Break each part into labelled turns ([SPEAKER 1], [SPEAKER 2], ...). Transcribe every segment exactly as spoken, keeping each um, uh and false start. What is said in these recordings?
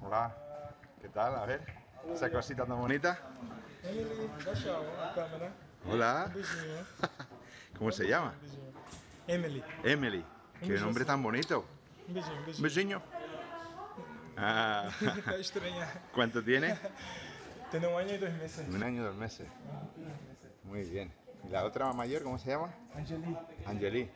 [SPEAKER 1] Hola, ¿qué tal? A ver, esa cosita tan bonita.
[SPEAKER 2] Emily, dá tchau a câmera.
[SPEAKER 1] Hola.
[SPEAKER 2] Un beijinho.
[SPEAKER 1] ¿Cómo se llama?
[SPEAKER 2] Un beijinho. Emily.
[SPEAKER 1] Emily. Qué nombre tan bonito.
[SPEAKER 2] Un beijinho, un
[SPEAKER 1] Un
[SPEAKER 2] beijinho.
[SPEAKER 1] besillo. Ah.
[SPEAKER 2] Está estranha.
[SPEAKER 1] ¿Cuánto tiene?
[SPEAKER 2] Tiene un año y dos meses.
[SPEAKER 1] Un año y dos meses. Muy bien. ¿Y la otra mayor cómo se llama?
[SPEAKER 2] Angeli.
[SPEAKER 1] Angeli.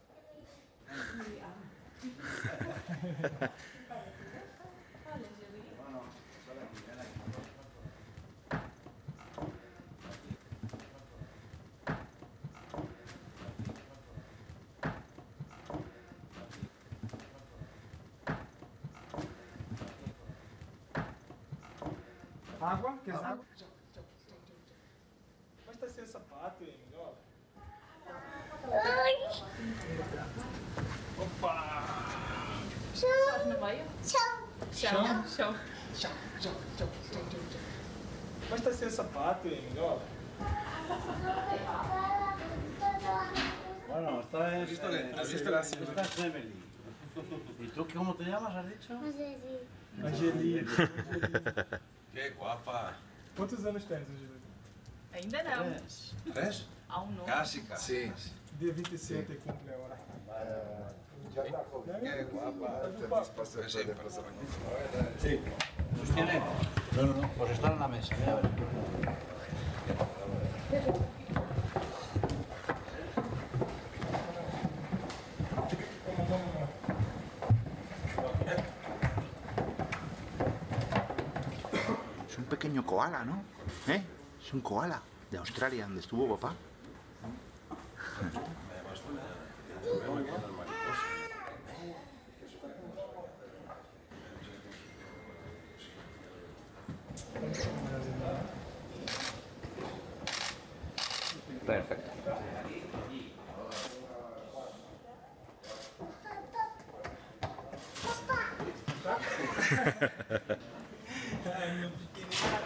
[SPEAKER 2] Água? Quer água? Mas tá sem sapato, Emily, olha. Opa!
[SPEAKER 3] Estás no meio?
[SPEAKER 4] Chão.
[SPEAKER 3] Chão. Chão.
[SPEAKER 2] Tchau, tchau, tchau, tchau, tchau, tchau. Mas tá sem sapato, Emily, olha.
[SPEAKER 5] Bueno, esta es,
[SPEAKER 2] Listo,
[SPEAKER 5] eh,
[SPEAKER 2] listo, gracias.
[SPEAKER 5] esta es Emily. ¿Y tú cómo te llamas, has dicho?
[SPEAKER 4] Angeli.
[SPEAKER 2] Angeli.
[SPEAKER 6] Que guapa.
[SPEAKER 2] Quantos anos tens, Angeli?
[SPEAKER 3] Ainda não.
[SPEAKER 5] Tres.
[SPEAKER 6] ¿Tres?
[SPEAKER 3] Há um nome.
[SPEAKER 6] Casi, casi.
[SPEAKER 1] Sí.
[SPEAKER 2] Dia vinte e sete cumple agora.
[SPEAKER 6] Qué guapa.
[SPEAKER 1] Tenéis
[SPEAKER 6] Sí,
[SPEAKER 5] Sí. ¿Los tiene? No, no, no. Pues están en la mesa. Ya verás.
[SPEAKER 1] Es un pequeño koala, ¿no? ¿Eh? Es un koala de Australia, donde estuvo papá. Perfecto.
[SPEAKER 2] Ai, meu pequeno.